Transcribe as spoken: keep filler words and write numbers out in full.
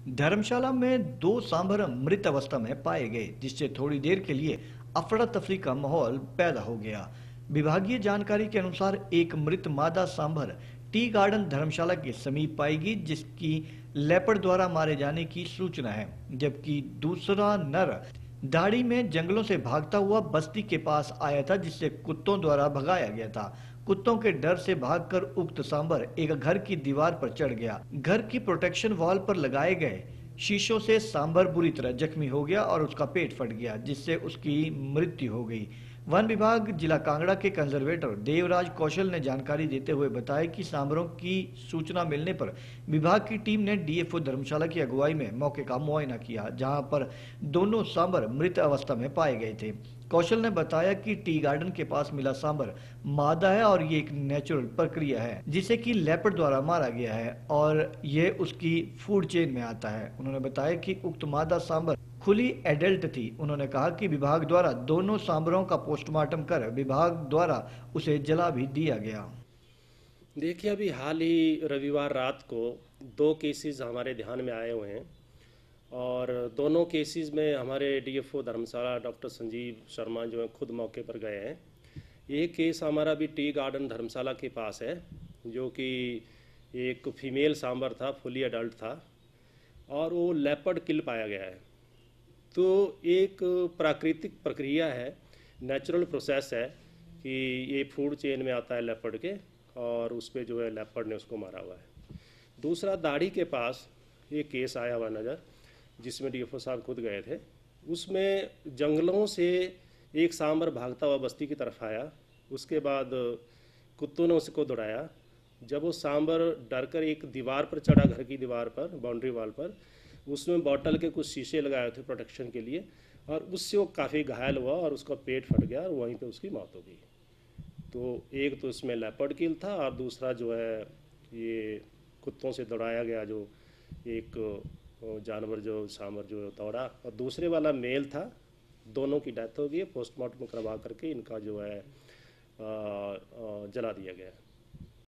धर्मशाला में दो सांभर मृत अवस्था में पाए गए, जिससे थोड़ी देर के लिए अफरा तफरी का माहौल पैदा हो गया। विभागीय जानकारी के अनुसार एक मृत मादा सांभर टी गार्डन धर्मशाला के समीप पाएगी, जिसकी लेपर्ड द्वारा मारे जाने की सूचना है, जबकि दूसरा नर दाढ़ी में जंगलों से भागता हुआ बस्ती के पास आया था, जिससे कुत्तों द्वारा भगाया गया था। कुत्तों के डर से भागकर उक्त सांभर एक घर की दीवार पर चढ़ गया। घर की प्रोटेक्शन वॉल पर लगाए गए शीशों से सांभर बुरी तरह जख्मी हो गया और उसका पेट फट गया, जिससे उसकी मृत्यु हो गई। वन विभाग जिला कांगड़ा के कंजर्वेटर देवराज कौशल ने जानकारी देते हुए बताया कि सांभरों की सूचना मिलने पर विभाग की टीम ने डीएफओ धर्मशाला की अगुवाई में मौके का मुआयना किया, जहां पर दोनों सांभर मृत अवस्था में पाए गए थे। कौशल ने बताया कि टी गार्डन के पास मिला सांभर मादा है और ये एक नेचुरल प्रक्रिया है, जिसे कि लेपर्ड द्वारा मारा गया है और ये उसकी फूड चेन में आता है। उन्होंने बताया कि उक्त मादा सांभर खुली एडल्ट थी। उन्होंने कहा कि विभाग द्वारा दोनों सांभरों का पोस्टमार्टम कर विभाग द्वारा उसे जला भी दिया गया। देखिए, अभी हाल ही रविवार रात को दो केसेस हमारे ध्यान में आए हुए हैं और दोनों केसेस में हमारे डीएफओ धर्मशाला डॉक्टर संजीव शर्मा जो है खुद मौके पर गए हैं। एक केस हमारा भी टी गार्डन धर्मशाला के पास है, जो कि एक फीमेल सांभर था, फुली अडल्ट था और वो लेपर्ड किल पाया गया है। तो एक प्राकृतिक प्रक्रिया है, नेचुरल प्रोसेस है कि ये फूड चेन में आता है लेपर्ड के और उस पर जो है लेपर्ड ने उसको मारा हुआ है। दूसरा, दाढ़ी के पास एक केस आया हुआ नज़र, जिसमें डीएफओ साहब खुद गए थे। उसमें जंगलों से एक सांभर भागता हुआ बस्ती की तरफ आया। उसके बाद कुत्तों ने उसको दौड़ाया। जब वो सांभर डरकर एक दीवार पर चढ़ा, घर की दीवार पर, बाउंड्री वॉल पर, उसमें बॉटल के कुछ शीशे लगाए थे प्रोटेक्शन के लिए, और उससे वो काफ़ी घायल हुआ और उसका पेट फट गया और वहीं पे उसकी मौत हो गई। तो एक तो इसमें लेपर्ड किल था और दूसरा जो है ये कुत्तों से दौड़ाया गया जो एक जानवर जो सांभर जो दौड़ा, और दूसरे वाला मेल था। दोनों की डेथ हो गई है। पोस्टमार्टम करवा करके इनका जो है आ, आ, जला दिया गया है।